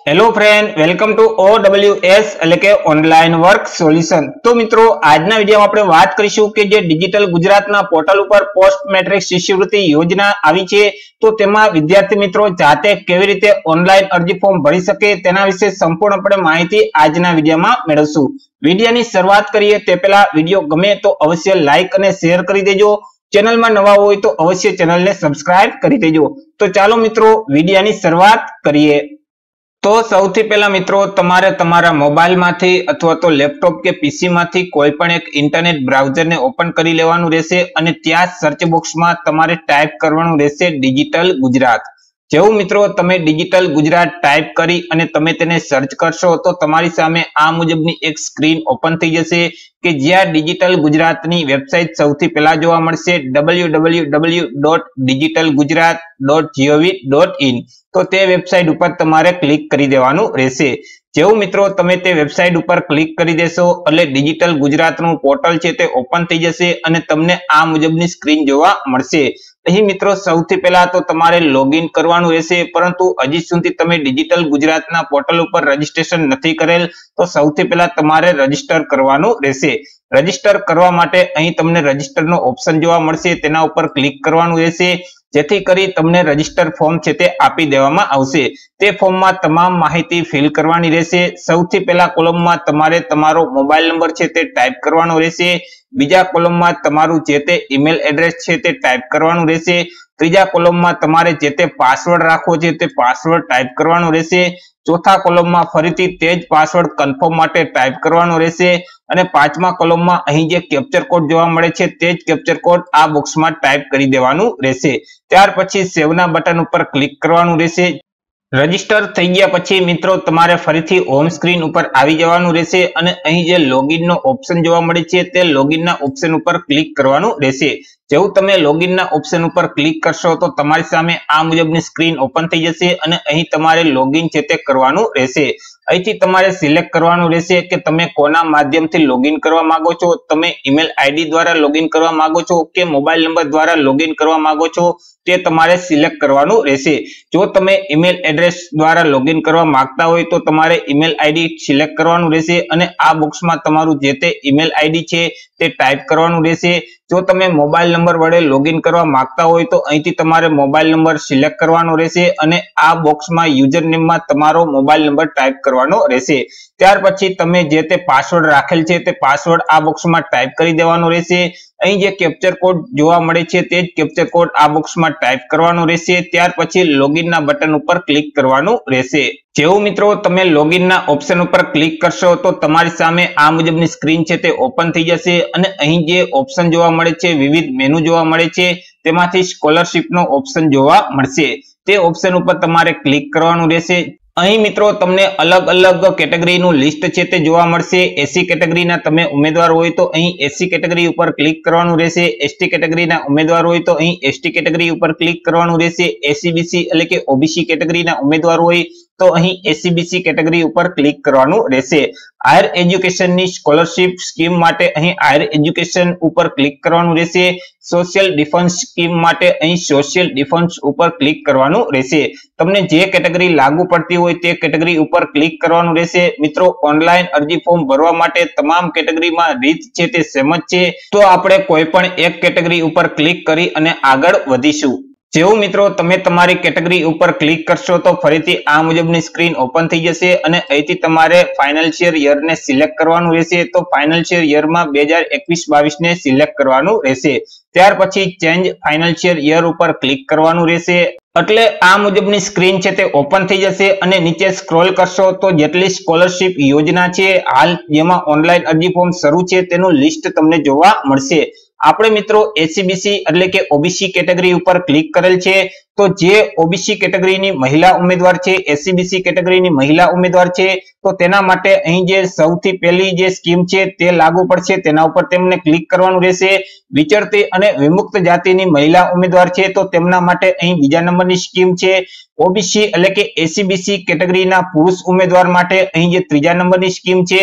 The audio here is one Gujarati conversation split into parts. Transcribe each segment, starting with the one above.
Hello friend, welcome to OWS એટલે કે ઓનલાઈન વર્ક સોલ્યુશન। તો મિત્રો, આજના વિડીયોમાં આપણે વાત કરીશું કે જે ડિજિટલ ગુજરાતના પોર્ટલ ઉપર પોસ્ટ મેટ્રિક શિષ્યવૃત્તિ યોજના આવી છે, તો તેમાં વિદ્યાર્થી મિત્રો જાતે કેવી રીતે ઓનલાઈન અરજી ફોર્મ ભરી શકે તેના વિશે સંપૂર્ણપણે માહિતી આજના વિડીયોમાં મેળવશું। વિડીયોની શરૂઆત કરીએ તે પહેલા વિડીયો ગમે તો અવશ્ય લાઈક અને શેર કરી દેજો। ચેનલમાં નવા હોય તો અવશ્ય ચેનલને સબસ્ક્રાઇબ કરી દેજો। તો ચાલો મિત્રો વિડીયોની શરૂઆત કરીએ। તો સૌથી પહેલા મિત્રો તમારે તમારા મોબાઈલમાંથી અથવા તો લેપટોપ કે પીસી માંથી કોઈ પણ એક ઇન્ટરનેટ બ્રાઉઝરને ઓપન કરી લેવાનું રહેશે અને ત્યાં સર્ચ બોક્સમાં તમારે ટાઈપ કરવાનું રહેશે ડિજિટલ ગુજરાત। જેવું મિત્રો તમે ડિજિટલ ગુજરાત ટાઈપ કરી અને તમે તેને સર્ચ કરશો તો તમારી સામે આ મુજબની એક સ્ક્રીન ઓપન થઈ જશે કે જ્યાં ડિજિટલ ગુજરાતની વેબસાઇટ સૌથી પહેલા જોવા મળશે www.digitalgujarat.gov.in। તો તે વેબસાઇટ ઉપર તમારે ક્લિક કરી દેવાનું રહેશે। જેવું મિત્રો તમે તે વેબસાઇટ ઉપર ક્લિક કરી દેશો એટલે ડિજિટલ ગુજરાતનું પોર્ટલ છે તે ઓપન થઈ જશે અને તમને આ મુજબની સ્ક્રીન જોવા મળશે। અહીં મિત્રો સૌથી પહેલા તો તમારે લોગિન કરવાનું રહેશે, પરંતુ હજી સુધી તમે ડિજિટલ ગુજરાતના પોર્ટલ ઉપર રજીસ્ટ્રેશન નથી કરેલ તો સૌથી પહેલા તમારે રજીસ્ટર કરવાનું રહેશે। રજીસ્ટર કરવા માટે અહીં તમને રજીસ્ટરનો ઓપ્શન જોવા મળશે, તેના ઉપર ક્લિક કરવાનું રહેશે જેથી કરી તમને રજીસ્ટર ફોર્મ છે તે આપી દેવામાં આવશે। તે ફોર્મમાં તમામ માહિતી ફિલ કરવાની રહેશે। સૌથી પહેલા કોલમમાં તમારે તમારો મોબાઈલ નંબર છે તે ટાઈપ કરવાનો રહેશે, બીજા કોલમમાં તમારું જે તે ઈમેલ એડ્રેસ છે તે ટાઈપ કરવાનું રહેશે, ત્રીજા કોલમમાં તમારે જે તે પાસવર્ડ રાખવો છે તે પાસવર્ડ ટાઈપ કરવાનો રહેશે, ચોથા કોલમમાં ફરીથી તે જ પાસવર્ડ કન્ફર્મ માટે ટાઈપ કરવાનો રહેશે અને પાંચમા કોલમમાં અહીં જે કેપ્ચર કોડ જોવા મળે છે તે જ કેપ્ચર કોડ આ બોક્સમાં ટાઈપ કરી દેવાનું રહેશે। ત્યાર પછી સેવના બટન ઉપર ક્લિક કરવાનું રહેશે। રજીસ્ટર થઈ ગયા પછી મિત્રો તમારે ફરીથી હોમ સ્ક્રીન ઉપર આવી જવાનું રહેશે અને અહીં જે લોગિનનો ઓપ્શન જોવા મળે છે તે લોગિનના ઓપ્શન ઉપર ક્લિક કરવાનું રહેશે। જેવું તમે લોગિનના ઓપ્શન ઉપર ક્લિક કરશો તો તમારી સામે આ મુજબની સ્ક્રીન ઓપન થઈ જશે અને અહીં તમારે લોગિન છે તે કરવાનું રહેશે। અહીંથી તમારે સિલેક્ટ કરવાનું રહેશે કે તમે કોના માધ્યમથી લોગિન કરવા માંગો છો। તમે ઈમેલ આઈડી દ્વારા લોગિન કરવા માંગો છો કે મોબાઈલ નંબર દ્વારા લોગિન કરવા માંગો છો તે તમારે સિલેક્ટ કરવાનું રહેશે। જો તમે ઈમેલ એડ્રેસ દ્વારા લોગિન કરવા માંગતા હોય તો તમારે ઈમેલ આઈડી સિલેક્ટ કરવાનું રહેશે અને આ બોક્સમાં તમારું જે તે ઈમેલ આઈડી છે તે ટાઈપ કરવાનું રહેશે। જો તમે મોબાઈલ નંબર વડે લોગિન કરવા માંગતા હોય તો અહીંથી તમારે મોબાઈલ નંબર સિલેક્ટ કરવાનો રહેશે અને આ બોક્સમાં યુઝર નેમમાં તમારો મોબાઈલ નંબર ટાઈપ કરવાનો રહેશે। ત્યાર પછી તમે જે તે પાસવર્ડ રાખેલ છે તે પાસવર્ડ આ બોક્સમાં ટાઈપ કરી દેવાનો રહેશે। અહીં જે કેપ્ચર કોડ જોવા મળે છે તે જ કેપ્ચર કોડ આ બોક્સમાં ટાઈપ કરવાનો રહેશે। ત્યાર પછી લોગિનના બટન ઉપર ક્લિક કરવાનું રહેશે। જેવું મિત્રો તમે લોગિનના ઓપ્શન ઉપર ક્લિક કરશો તો તમારી સામે આ મુજબની સ્ક્રીન છે તે ઓપન થઈ જશે અને અહીં જે ઓપ્શન જોવા મળે છે વિવિધ મેનુ જોવા મળે છે તેમાંથી સ્કોલરશિપનો ઓપ્શન જોવા મળશે। તે ઓપ્શન ઉપર તમારે ક્લિક કરવાનું રહેશે। અહીં મિત્રો તમને અલગ અલગ કેટેગરીનું લિસ્ટ છે તે જોવા મળશે। એસી કેટેગરીના તમે ઉમેદવાર હોય તો અહીં એસી કેટેગરી ઉપર ક્લિક કરવાનું રહેશે। એસટી કેટેગરીના ઉમેદવાર હોય તો અહીં એસટી કેટેગરી ઉપર ક્લિક કરવાનું રહેશે। એસીબીસી એટલે કે ઓબીસી કેટેગરીના ઉમેદવાર હોય તો અહીં એસીબીસી કેટેગરી ઉપર ક્લિક કરવાનું રહેશે। હાયર એજ્યુકેશનની સ્કોલરશિપ સ્કીમ માટે અહીં હાયર એજ્યુકેશન ઉપર ક્લિક કરવાનું રહેશે। સોશિયલ ડિફેન્સ સ્કીમ માટે અહીં સોશિયલ ડિફેન્સ ઉપર ક્લિક કરવાનું રહેશે। તમને જે કેટેગરી લાગુ પડતી હોય તે કેટેગરી ઉપર ક્લિક કરવાનું રહેશે। મિત્રો ઓનલાઈન અરજી ફોર્મ ભરવા માટે તમામ કેટેગરીમાં રીત છે તે સેમ જ છે, તો આપણે કોઈ પણ એક કેટેગરી ઉપર ક્લિક કરી અને આગળ વધીશું। જેવું મિત્રો તમે તમારી કેટેગરી ઉપર ક્લિક કરશો તો ફરીથી આ મુજબની સ્ક્રીન ઓપન થઈ જશે અને અહીંથી તમારે ફાઇનાન્શિયલ યરને સિલેક્ટ કરવાનું રહેશે। તો ફાઇનાન્શિયલ યરમાં 2021-22 ને સિલેક્ટ કરવાનું રહેશે। ત્યાર પછી ચેન્જ ફાઇનાન્શિયલ યર ઉપર ક્લિક કરવાનું રહેશે એટલે આ મુજબની સ્ક્રીન છે તે ઓપન થઈ જશે અને નીચે સ્ક્રોલ કરશો તો જેટલી સ્કોલરશિપ યોજના છે હાલ જેમાં ઓનલાઈન અરજી ફોર્મ શરૂ છે તેનું લિસ્ટ તમને જોવા મળશે। આપણે મિત્રો એસીબીસી એટલે કે ઓબીસી કેટેગરી ઉપર ક્લિક કરેલ છે તો જે ઓબીસી કેટેગરીની મહિલા ઉમેદવાર છે, એસીબીસી કેટેગરીની મહિલા ઉમેદવાર છે તો તેના માટે અહીં જે સૌથી પહેલી જે સ્કીમ છે તે લાગુ પડશે તેના ઉપર તેમને ક્લિક કરવાનું રહેશે। વિચરતી અને વિમુક્ત જાતિની મહિલા ઉમેદવાર છે તો તેમના માટે અહીં બીજા નંબરની સ્કીમ છે। ઓબીસી એટલે કે એસીબીસી કેટેગરીના પુરુષ ઉમેદવાર માટે અહીં જે ત્રીજા નંબરની સ્કીમ છે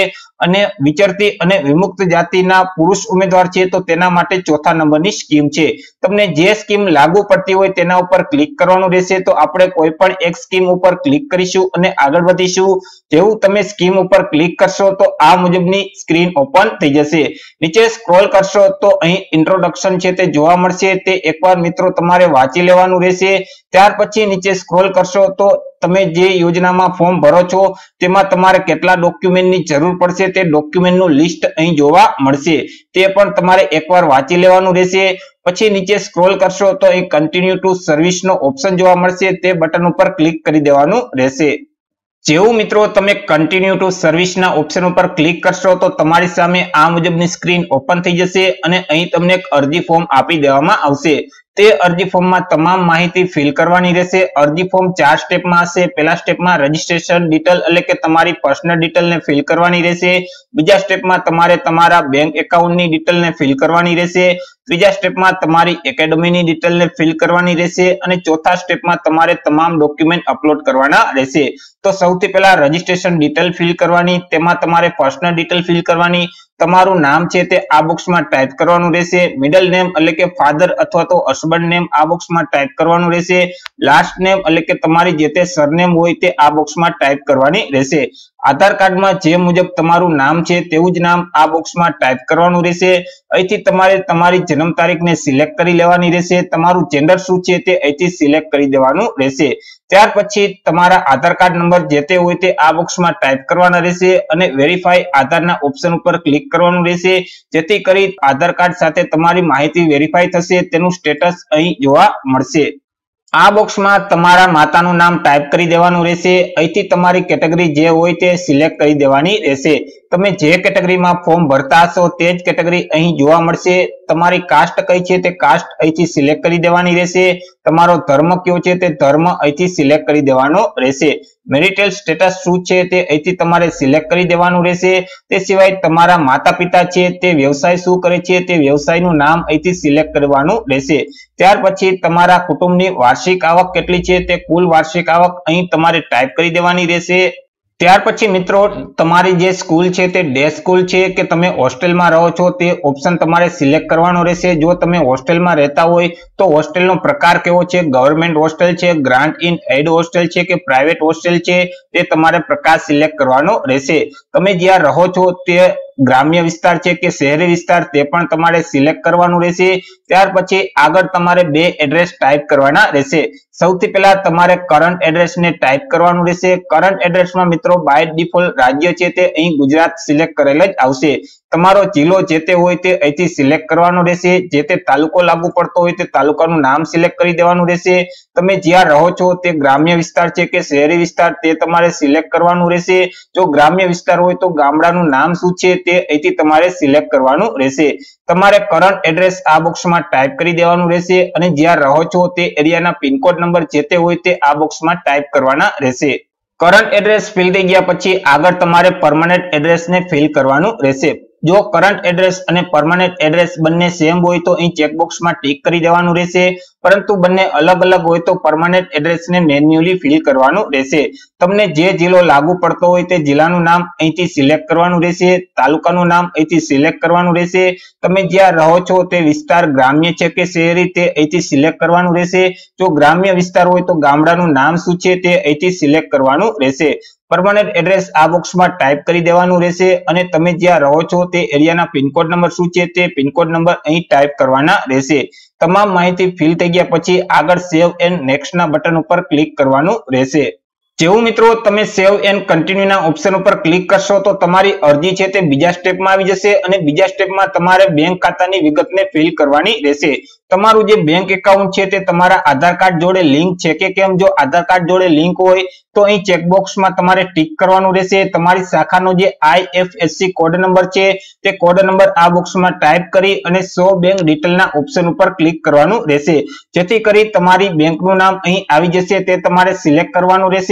અને વિચરતી અને વિમુક્ત જાતિના પુરુષ ઉમેદવાર છે તો તેના માટે ચોથા નંબરની સ્કીમ છે. તમને જે સ્કીમ લાગુ પડતી હોય તેના ઉપર ક્લિક કરવાનું રહેશે. તો આપણે કોઈ પણ એક સ્કીમ ઉપર ક્લિક કરીશું અને આગળ વધીશું. જેવું તમે સ્કીમ ઉપર ક્લિક કરશો તો આ મુજબની સ્ક્રીન ઓપન થઈ જશે. નીચે સ્ક્રોલ કરશો તો અહીં ઇન્ટ્રોડક્શન છે તે જોવા મળશે. તે એકવાર મિત્રો તમારે વાંચી લેવાનું રહેશે. ત્યાર પછી નીચે સ્ક્રોલ કરશો તો તમે જે યોજનામાં ફોર્મ ભરો છો તેમાં તમારે કેટલા ડોક્યુમેન્ટની જરૂર પડશે તે ડોક્યુમેન્ટનું લિસ્ટ અહીં જોવા મળશે. તે પણ તમારે એકવાર વાંચી લેવાનું રહેશે. પછી નીચે સ્ક્રોલ કરશો તો અહીં કન્ટિન્યુ ટુ સર્વિસનો ઓપ્શન જોવા મળશે. તે બટન ઉપર ક્લિક કરી દેવાનું રહેશે. જેવું મિત્રો તમે કન્ટિન્યુ ટુ સર્વિસના ઓપ્શન ઉપર ક્લિક કરશો તો તમારી સામે આ મુજબની સ્ક્રીન ઓપન થઈ જશે અને અહીં તમને એક અરજી ફોર્મ આપી દેવામાં આવશે. તે અરજી ફોર્મમાં તમામ માહિતી ફિલ કરવાની રહેશે. અરજી ફોર્મ 4 સ્ટેપમાં હશે. પહેલા સ્ટેપમાં રજીસ્ટ્રેશન ડિટેલ એટલે કે તમારી પર્સનલ ડિટેલને ફિલ કરવાની રહેશે. બીજા સ્ટેપમાં તમારે તમારા બેંક એકાઉન્ટની ડિટેલને ફિલ કરવાની રહેશે. ત્રીજા સ્ટેપમાં તમારી એકેડમીની ડિટેલને ફિલ કરવાની રહેશે અને ચોથા સ્ટેપમાં તમારે તમામ ડોક્યુમેન્ટ અપલોડ કરવાના રહેશે. તો સૌથી પહેલા રજીસ્ટ્રેશન ડિટેલ ફિલ કરવાની, તેમાં તમારે પર્સનલ ડિટેલ ફિલ કરવાની, તમારું નામ છે તે આ બોક્સમાં ટાઈપ કરવાનું રહેશે. મિડલ નેમ એટલે કે ફાધર અથવા તો હસબન્ડ નેમ આ બોક્સમાં ટાઈપ કરવાનું રહેશે. લાસ્ટ નેમ એટલે કે તમારી જે તે સરનેમ હોય તે આ બોક્સમાં ટાઈપ કરવાની રહેશે. આધાર કાર્ડમાં જે મુજબ તમારું નામ છે તેવું જ નામ આ બોક્સમાં ટાઈપ કરવાનું રહેશે. અહીંથી તમારે તમારી જન્મ તારીખને સિલેક્ટ કરી લેવાની રહેશે. તમારું જેન્ડર શું છે તે અહીંથી સિલેક્ટ કરી દેવાનું રહેશે. ત્યાર પછી તમારા આધાર કાર્ડ નંબર જે તે હોય તે આ બોક્સમાં ટાઈપ કરવાના રહેશે અને વેરીફાઈ આધારના ઓપ્શન ઉપર ક્લિક કરવાનું રહેશે. જેથી કરી આધાર કાર્ડ સાથે તમારી માહિતી વેરીફાઈ થશે. તેનું સ્ટેટસ અહીં જોવા મળશે. આ બોક્સમાં તમારા માતાનું નામ ટાઈપ કરી દેવાનું રહેશે. અહીંથી તમારી કેટેગરી જે હોય તે સિલેક્ટ કરી દેવાની રહેશે. તમે જે કેટેગરીમાં ફોર્મ ભરતા હશો તે જ કેટેગરી અહીં જોવા મળશે. તમારી કાસ્ટ કઈ છે તે કાસ્ટ અહીંથી સિલેક્ટ કરી દેવાની રહેશે. તમારો ધર્મ કયો છે તે ધર્મ અહીંથી સિલેક્ટ કરી દેવાનો રહેશે. મેરિટલ સ્ટેટસ શું છે તે અહીંથી તમારે સિલેક્ટ કરી દેવાનું રહેશે. તે સિવાય તમારા માતા પિતા છે તે વ્યવસાય શું કરે છે તે વ્યવસાયનું નામ અહીંથી સિલેક્ટ કરવાનું રહેશે. ત્યાર પછી તમારા કુટુંબની વાર્ષિક આવક કેટલી છે તે કુલ વાર્ષિક આવક અહીં તમારે ટાઈપ કરી દેવાની રહેશે. ત્યાર પછી મિત્રો તમારી જે સ્કૂલ છે તે ડે સ્કૂલ છે કે તમે હોસ્ટેલમાં રહો છો તે ઓપ્શન તમારે સિલેક્ટ કરવાનો રહેશે. જો તમે હોસ્ટેલમાં રહેતા હોય તો હોસ્ટેલનો પ્રકાર કેવો છે, ગવર્મેન્ટ હોસ્ટેલ છે, ગ્રાન્ટ ઇન એડ હોસ્ટેલ છે કે પ્રાઇવેટ હોસ્ટેલ છે તે તમારે પ્રકાર સિલેક્ટ કરવાનો રહેશે. તમે જ્યાં રહો છો તે ગ્રામ્ય વિસ્તાર છે કે શહેરી વિસ્તાર તે પણ તમારે સિલેક્ટ કરવાનું રહેશે. ત્યાર પછી આગળ તમારે બે એડ્રેસ ટાઈપ કરવાના રહેશે. સૌથી પહેલા તમારે કરંટ એડ્રેસને ટાઈપ કરવાનું રહેશે. કરંટ એડ્રેસમાં મિત્રો બાય ડિફોલ્ટ રાજ્ય છે તે અહીં ગુજરાત સિલેક્ટ કરેલ જ આવશે. તમારો જિલ્લો જે તે હોય તે અહીંથી સિલેક્ટ કરવાનો રહેશે. જે તે તાલુકો લાગુ પડતો હોય તે તાલુકાનું નામ સિલેક્ટ કરી દેવાનું રહેશે. તમે જ્યાં રહો છો તે ગ્રામ્ય વિસ્તાર છે કે શહેરી વિસ્તાર તે તમારે સિલેક્ટ કરવાનું રહેશે. જો ગ્રામ્ય વિસ્તાર હોય તો ગામડાનું નામ શું છે તે અહીંથી તમારે સિલેક્ટ કરવાનું રહેશે. તમારે કરંટ એડ્રેસ આ બોક્સમાં ટાઈપ કરી દેવાનું રહેશે અને જ્યાં રહો છો તે એરિયાના પિનકોડ નંબર જે તે હોય તે આ બોક્સમાં ટાઈપ કરવાના રહેશે. કરંટ એડ્રેસ ફિલ થઈ ગયા પછી આગળ તમારે પરમનન્ટ એડ્રેસને ફિલ કરવાનું રહેશે. જો કરંટ એડ્રેસ અને પરમનન્ટ એડ્રેસ બંને સેમ હોય તો અહીં ચેકબોક્સમાં ટિક કરી દેવાનું રહેશે. પરંતુ બંને અલગ અલગ હોય તો પરમનન્ટ એડ્રેસને મેન્યુઅલી ફિલ કરવાનું રહેશે. તમને જે જિલ્લો લાગુ પડતો હોય તે જિલ્લાનું નામ અહીંથી સિલેક્ટ કરવાનું રહેશે. તાલુકાનું નામ અહીંથી સિલેક્ટ કરવાનું રહેશે. તમે જ્યાં રહો છો તે વિસ્તાર ગ્રામ્ય છે કે શહેરી તે અહીંથી સિલેક્ટ કરવાનું રહેશે. જો ગ્રામ્ય વિસ્તાર હોય તો ગામડાનું નામ શું છે તે અહીંથી સિલેક્ટ કરવાનું રહેશે. પરમનન્ટ એડ્રેસ આ બોક્સમાં ટાઈપ કરી દેવાનું રહેશે અને તમે જ્યાં રહો છો તે એરિયાના પિનકોડ નંબર શું છે તે પિનકોડ નંબર અહીં ટાઈપ કરવાના રહેશે. તમામ માહિતી ફિલ થઈ ગયા પછી આગળ સેવ એન્ડ નેક્સ્ટ ના બટન ઉપર ક્લિક કરવાનું રહેશે. જેવું મિત્રો તમે સેવ એન્ડ કન્ટિન્યુ ના ઓપ્શન ઉપર ક્લિક કરશો તો તમારી અરજી છે તે બીજા સ્ટેપમાં આવી જશે અને બીજા સ્ટેપમાં તમારે બેંક ખાતાની વિગતને ફિલ કરવાની રહેશે. તમારું જે બેંક એકાઉન્ટ છે તે તમારા આધાર કાર્ડ જોડે લિંક છે કે કેમ. જો આધાર કાર્ડ જોડે લિંક હોય તો અહીં ચેકબોક્સમાં તમારે ટિક કરવાનું રહેશે. તમારી શાખાનો જે IFSC કોડ નંબર છે તે કોડ નંબર આ બોક્સમાં ટાઈપ કરી અને શો બેંક ડિટેલના ઓપ્શન ઉપર ક્લિક કરવાનું રહેશે. જેથી કરી તમારી બેંકનું નામ અહીં આવી જશે તે તમારે સિલેક્ટ કરવાનું રહેશે.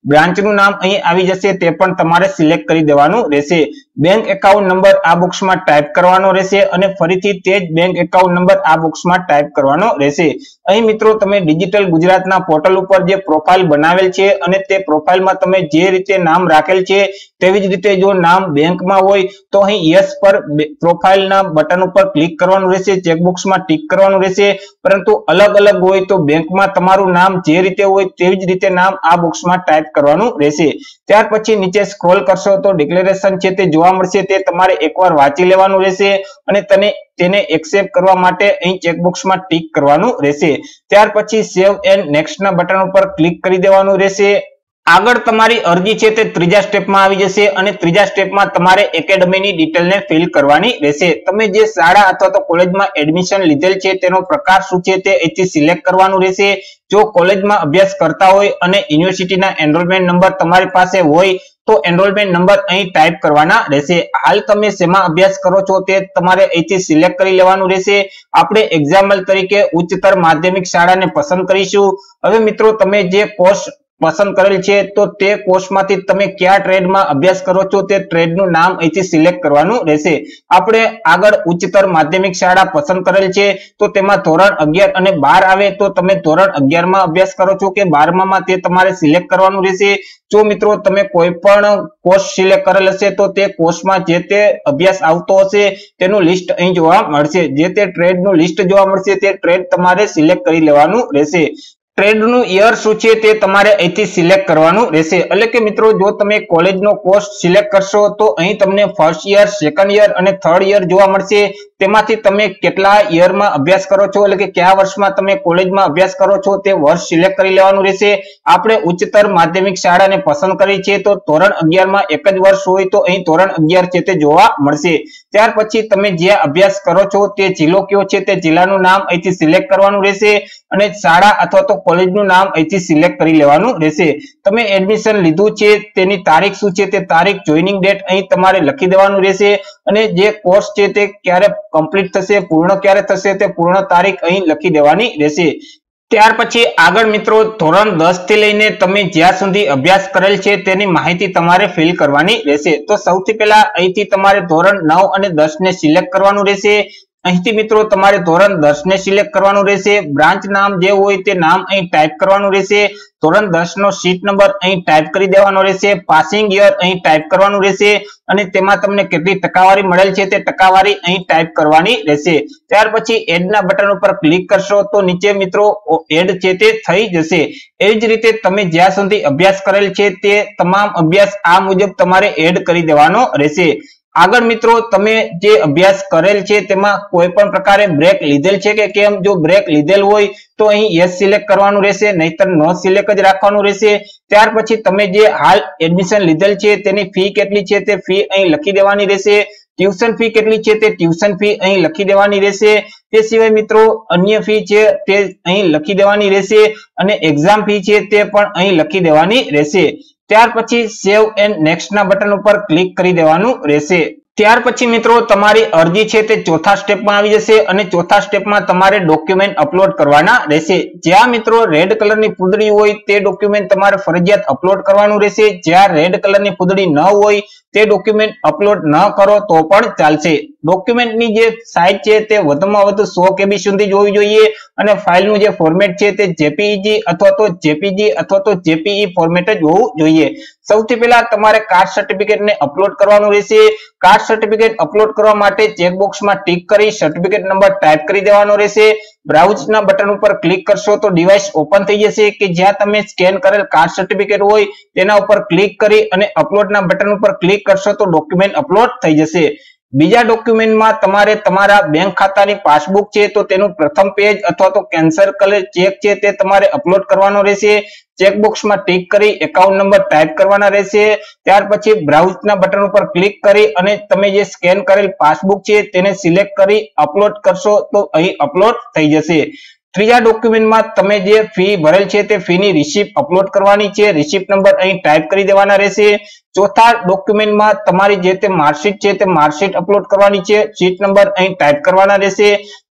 બ્રાન્ચનું નામ અહીં આવી જશે, તે પણ તમારે સિલેક્ટ કરી દેવાનું રહેશે. બેંક એકાઉન્ટ નંબર આ બોક્સમાં ટાઈપ કરવાનો રહેશે અને ફરીથી તે જ બેંક એકાઉન્ટ નંબર આ બોક્સમાં ટાઈપ કરવાનો રહેશે. અહીં મિત્રો તમે ડિજિટલ ગુજરાતના પોર્ટલ ઉપર જે પ્રોફાઇલ બનાવેલ છે અને તે પ્રોફાઇલમાં તમે જે રીતે નામ રાખેલ છે તેવી જ રીતે જો નામ બેંકમાં હોય તો અહીં યસ પર પ્રોફાઇલના બટન ઉપર ક્લિક કરવાનું રહેશે, ચેકબોક્સમાં ટિક કરવાનું રહેશે. પરંતુ અલગ અલગ હોય તો બેંકમાં તમારું નામ જે રીતે હોય તેવી જ રીતે નામ આ બોક્સમાં ટાઈપ કરવાનું રહેશે. ત્યાર પછી નીચે સ્ક્રોલ કરશો તો ડિક્લેરેશન છે તે જોવા મળશે, તે તમારે એકવાર વાંચી લેવાનું રહેશે અને તેને એક્સેપ્ટ કરવા માટે અહીં ચેકબોક્સમાં ટિક કરવાનું રહેશે. ત્યાર પછી સેવ એન્ડ નેક્સ્ટ ના બટન ઉપર ક્લિક કરી દેવાનું રહેશે. આગળ તમારી અરજી છે તે ત્રીજા સ્ટેપમાં આવી જશે અને ત્રીજા સ્ટેપમાં તમારે એકેડમીની ડિટેલને ફિલ કરવાની રહેશે. તમે જે શાળા અથવા તો કોલેજમાં એડમિશન લીધેલ છે તેનો પ્રકાર શું છે તે અહીંથી સિલેક્ટ કરવાનું રહેશે. જો કોલેજમાં અભ્યાસ કરતા હોય અને યુનિવર્સિટીના એનરોલમેન્ટ નંબર તમારી પાસે હોય તો એનરોલમેન્ટ નંબર અહીં ટાઈપ કરવાના રહેશે. હાલ તમે શેમાં અભ્યાસ કરો છો તે તમારે અહીંથી સિલેક્ટ કરી લેવાનું રહેશે. આપણે એક્ઝામ્પલ તરીકે ઉચ્ચતર માધ્યમિક શાળાને પસંદ કરીશું. હવે મિત્રો તમે જે કોર્સ પસંદ કરેલ છે તો તે કોર્સમાંથી તમે કયા ટ્રેડમાં અભ્યાસ કરો છો તે ટ્રેડનું નામ અહીંથી સિલેક્ટ કરવાનું રહેશે. આપણે આગળ ઉચ્ચતર માધ્યમિક શાળા પસંદ કરેલ છે તો તેમાં ધોરણ 11 અને 12 આવે તો તમે ધોરણ 11 માં અભ્યાસ કરો છો કે 12 માં તે તમારે સિલેક્ટ કરવાનું રહેશે. જો મિત્રો તમે કોઈ પણ કોર્સ સિલેક્ટ કરેલ હશે તો તે કોર્સમાં જે તે અભ્યાસ આવતો હશે તેનું લિસ્ટ અહીં જોવા મળશે. જે તે ટ્રેડનું લિસ્ટ જોવા મળશે તે ટ્રેડ તમારે સિલેક્ટ કરી લેવાનું રહેશે. ટ્રેડનું યર શું છે તે તમારે અહીંથી સિલેક્ટ કરવાનું રહેશે. એટલે કે મિત્રો જો તમે કોલેજનો કોર્સ સિલેક્ટ કરશો તો અહીં તમને ફર્સ્ટ યર, સેકન્ડ યર અને થર્ડ યર જોવા મળશે. તેમાંથી તમે કેટલા યરમાં અભ્યાસ કરો છો એટલે કે કયા વર્ષમાં તમે કોલેજમાં અભ્યાસ કરો છો તે વર્ષ સિલેક્ટ કરી લેવાનું રહેશે. આપણે ઉચ્ચતર માધ્યમિક શાળાને પસંદ કરી છે તો ધોરણ 11 માં એક જ વર્ષ હોય તો અહીં ધોરણ 11 છે તે જોવા મળશે. ત્યાર પછી તમે જ્યાં અભ્યાસ કરો છો તે જિલ્લો કયો છે તે જિલ્લાનું નામ અહીંથી સિલેક્ટ કરવાનું રહેશે અને શાળા અથવા તો કોલેજનું નામ અહીંથી સિલેક્ટ કરી લેવાનું રહેશે. તમે એડમિશન લીધું છે તેની તારીખ શું છે તે તારીખ, જોઈનિંગ ડેટ અહીં તમારે લખી દેવાનું રહેશે અને જે કોર્સ છે તે ક્યારે કમ્પ્લીટ થશે, પૂર્ણ ક્યારે થશે તે પૂર્ણ તારીખ અહીં લખી દેવાની રહેશે. ત્યાર પછી આગળ મિત્રો ધોરણ 10 થી લઈને તમે જ્યાં સુધી અભ્યાસ કરેલ છે તેની માહિતી તમારે ફિલ કરવાની રહેશે. તો સૌથી પહેલા અહીંથી તમારે ધોરણ 9 અને 10 ને સિલેક્ટ કરવાનું રહેશે. અહીંથી મિત્રો તમારે ધોરણ 10 ને સિલેક્ટ કરવાનું રહેશે. બ્રાન્ચ નામ જે હોય તે નામ અહીં ટાઈપ કરવાનું રહેશે. ધોરણ 10 નો સીટ નંબર અહીં ટાઈપ કરી દેવાનો રહેશે. પાસિંગ યર અહીં ટાઈપ કરવાનું રહેશે અને તેમાં તમને કેટલી ટકાવારી મળેલ છે તે ટકાવારી અહીં ટાઈપ કરવાની રહેશે. ત્યાર પછી એડ ના બટન ઉપર ક્લિક કરશો તો નીચે મિત્રો એડ છે તે થઈ જશે. એવી જ રીતે તમે જ્યાં સુધી અભ્યાસ કરેલ છે તે તમામ અભ્યાસ આ મુજબ તમારે એડ કરી દેવાનો રહેશે. આગળ મિત્રો તમે જે અભ્યાસ કરેલ છે તેમાં કોઈ પણ પ્રકારે બ્રેક લીધેલ છે કે કેમ, જો બ્રેક લીધેલ હોય તો અહીં યસ સિલેક્ટ કરવાનું રહેશે, નહીતર નો સિલેક્ટ જ રાખવાનું રહેશે. ત્યાર પછી તમે જે હાલ એડમિશન લીધેલ છે તેની ફી કેટલી છે તે ફી અહીં લખી દેવાની રહેશે. ટ્યુશન ફી કેટલી છે તે ટ્યુશન ફી અહીં લખી દેવાની રહેશે. તે સિવાય મિત્રો અન્ય ફી છે તે અહીં લખી દેવાની રહેશે અને એક્ઝામ ફી છે તે પણ અહીં લખી દેવાની રહેશે. ત્યાર પછી સેવ એન્ડ નેક્સ્ટ ના બટન ઉપર ક્લિક કરી દેવાનું રહેશે. ત્યાર પછી મિત્રો તમારી અરજી છે તે ચોથા સ્ટેપમાં આવી જશે અને ચોથા સ્ટેપમાં તમારે ડોક્યુમેન્ટ અપલોડ કરવાના રહેશે. જ્યાં મિત્રો રેડ કલરની પૂંછડી હોય તે ડોક્યુમેન્ટ તમારે ફરજિયાત અપલોડ કરવાનું રહેશે. જ્યાં રેડ કલરની પૂંછડી ન હોય તે ડોક્યુમેન્ટ અપલોડ ન કરો તો પણ ચાલશે. ડોક્યુમેન્ટની જે સાઇઝ છે તે વધુમાં વધુ 100 KB સુધી જોવી જોઈએ અને ફાઇલનું જે ફોર્મેટ છે તે જેપીઈજી અથવા તો જેપીજી અથવા તો જેપીઈ ફોર્મેટ જ હોવું જોઈએ. સૌથી પહેલા તમારે કાસ્ટ સર્ટિફિકેટને અપલોડ કરવાનું રહેશે. કાસ્ટ સર્ટિફિકેટ અપલોડ કરવા માટે ચેકબોક્સમાં ટિક કરી સર્ટિફિકેટ નંબર ટાઈપ કરી દેવાનો રહેશે. બ્રાઉઝના બટન ઉપર ક્લિક કરશો તો ડિવાઇસ ઓપન થઈ જશે કે જ્યાં તમે સ્કેન કરેલ કાસ્ટ સર્ટિફિકેટ હોય તેના ઉપર ક્લિક કરી અને અપલોડના બટન ઉપર ક્લિક કરશો તો ડોક્યુમેન્ટ અપલોડ થઈ જશે. બીજા ડોક્યુમેન્ટમાં તમારે તમારા બેંક ખાતાની પાસબુક છે તો તેનું પ્રથમ પેજ અથવા તો કેન્સલ કરેલ ચેક છે તે તમારે અપલોડ કરવાનો રહેશે. ચેકબોક્સમાં ટિક કરી એકાઉન્ટ નંબર ટાઈપ કરવાના રહેશે. ત્યાર પછી બ્રાઉઝના બટન ઉપર ક્લિક કરી અને તમે જે સ્કેન કરેલ પાસબુક છે તેને સિલેક્ટ કરી અપલોડ કરશો તો અહીં અપલોડ થઈ જશે. ત્રીજા ડોક્યુમેન્ટમાં તમે જે ફી ભરેલ છે તે ફીની રિસિપ્ટ અપલોડ કરવાની છે. રિસિપ્ટ નંબર અહીં ટાઈપ કરી દેવાના રહેશે. ચોથા ડોક્યુમેન્ટમાં તમારી જે તે માર્કશીટ છે તે માર્કશીટ અપલોડ કરવાની છે. શીટ નંબર અહીં ટાઈપ કરવાના રહેશે.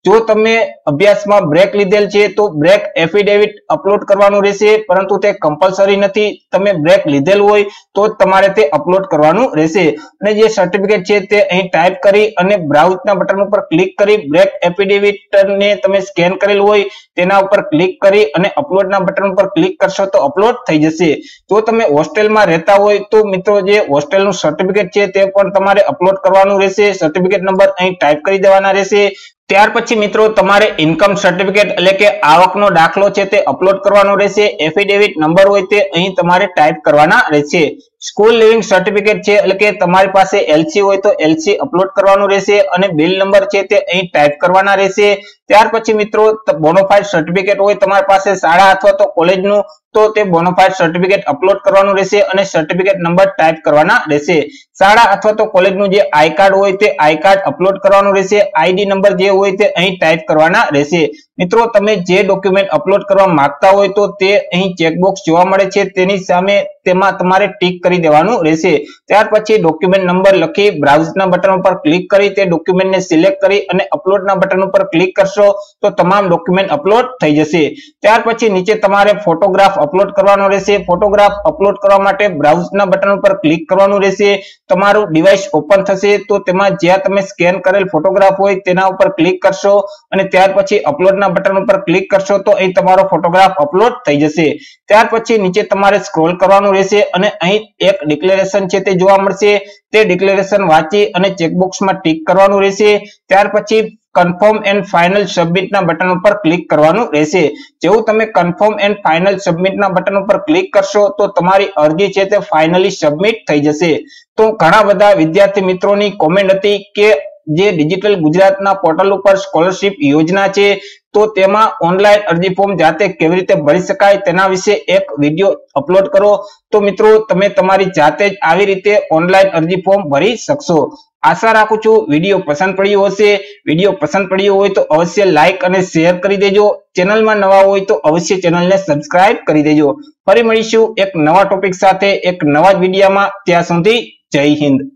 જો તમે અભ્યાસમાં બ્રેક લીધેલ છે તો બ્રેક એફિડેવિટ અપલોડ કરવાનું રહેશે, પરંતુ તે કમ્પલસરી નથી. તમે બ્રેક લીધેલ હોય તો તમારે તે અપલોડ કરવાનું રહેશે. અને જે સર્ટિફિકેટ છે તે અહીં ટાઈપ કરી અને બ્રાઉઝના બટન ઉપર ક્લિક કરી બ્રેક એફિડેવિટ ને તમે સ્કેન કરેલું હોય તેના ઉપર ક્લિક કરી અને અપલોડના બટન ઉપર ક્લિક કરશો તો અપલોડ થઈ જશે. જો તમે હોસ્ટેલમાં રહેતા હોય તો મિત્રો જે હોસ્ટેલનું સર્ટિફિકેટ છે તે પણ તમારે અપલોડ કરવાનું રહેશે. સર્ટિફિકેટ નંબર અહીં ટાઈપ કરી દેવાના રહેશે. ત્યાર પછી મિત્રો તમારે ઇન્કમ સર્ટિફિકેટ એટલે કે આવકનો દાખલો છે તે અપલોડ કરવાનો રહેશે. એફિડેવિટ નંબર હોય તે અહીં તમારે ટાઈપ કરવાના રહેશે. સ્કૂલ લિવિંગ સર્ટિફિકેટ છે એટલે કે તમારી પાસે એલસી હોય તો એલસી અપલોડ કરવાનું રહેશે અને બિલ નંબર છે તે અહીં ટાઈપ કરવાના રહેશે. ત્યાર પછી મિત્રો બોનોફાઇડ સર્ટિફિકેટ હોય તમારી પાસે શાળા અથવા તો કોલેજનું તો તે બોનોફાઇડ સર્ટિફિકેટ અપલોડ કરવાનું રહેશે અને સર્ટિફિકેટ નંબર ટાઈપ કરવાના રહેશે. શાળા અથવા તો કોલેજનું જે આઈ કાર્ડ હોય તે આઈ કાર્ડ અપલોડ કરવાનું રહેશે. આઈડી નંબર જે હોય તે અહીં ટાઈપ કરવાના રહેશે. મિત્રો તમે જે ડોક્યુમેન્ટ અપલોડ કરવા માંગતા હોય તો તે અહીં ચેકબોક્સ જોવા મળે છે તેની સામે તેમાં તમારે ટીક કરી દેવાનું રહેશે. ત્યાર પછી ડોક્યુમેન્ટ નંબર લખી બ્રાઉઝના બટન ઉપર ક્લિક કરી તે ડોક્યુમેન્ટને સિલેક્ટ કરી અને અપલોડના બટન ઉપર ક્લિક કરશો તો તમામ ડોક્યુમેન્ટ અપલોડ થઈ જશે. ત્યાર પછી નીચે તમારે ફોટોગ્રાફ અપલોડ કરવાનો રહેશે. ફોટોગ્રાફ અપલોડ કરવા માટે બ્રાઉઝના બટન ઉપર ક્લિક કરવાનું રહેશે. તમારું ડિવાઇસ ઓપન થશે તો તેમાં જ્યાં તમે સ્કેન કરેલ ફોટોગ્રાફ હોય તેના ઉપર ક્લિક કરશો અને ત્યાર પછી અપલોડના બટન ઉપર ક્લિક કરશો તો અહીં તમારો ફોટોગ્રાફ અપલોડ થઈ જશે. ત્યાર પછી નીચે તમારે સ્ક્રોલ કરવાનું રહેશે અને અહીં એક ડિક્લેરેશન છે તે જોવા મળશે. તે ડિક્લેરેશન વાંચી અને ચેકબોક્સમાં ટીક કરવાનું રહેશે. ત્યાર પછી કન્ફર્મ એન્ડ ફાઇનલ સબમિટના બટન ઉપર ક્લિક કરવાનું રહેશે. જેવું તમે કન્ફર્મ એન્ડ ફાઇનલ સબમિટના બટન ઉપર ક્લિક કરશો તો તમારી અરજી છે તે ફાઇનલી સબમિટ થઈ જશે. તો ઘણા બધા વિદ્યાર્થી મિત્રોની કોમેન્ટ હતી કે જે ડિજિટલ ગુજરાતના પોર્ટલ ઉપર સ્કોલરશિપ યોજના છે તો તેમાં ઓનલાઈન અરજી ફોર્મ જાતે કેવી રીતે ભરી શકાય તેના વિશે એક વિડીયો અપલોડ કરો. તો મિત્રો તમે તમારી જાતે જ આવી રીતે ઓનલાઈન અરજી ફોર્મ ભરી શકશો. આશા રાખું છું વિડીયો પસંદ પડ્યો હશે. વિડીયો પસંદ પડ્યો હોય તો અવશ્ય લાઈક અને શેર કરી દેજો. ચેનલમાં નવા હોય તો અવશ્ય ચેનલને સબસ્ક્રાઇબ કરી દેજો. ફરી મળીશું એક નવા ટોપિક સાથે એક નવા જ વિડીયોમાં. ત્યાં સુધી જય હિન્દ.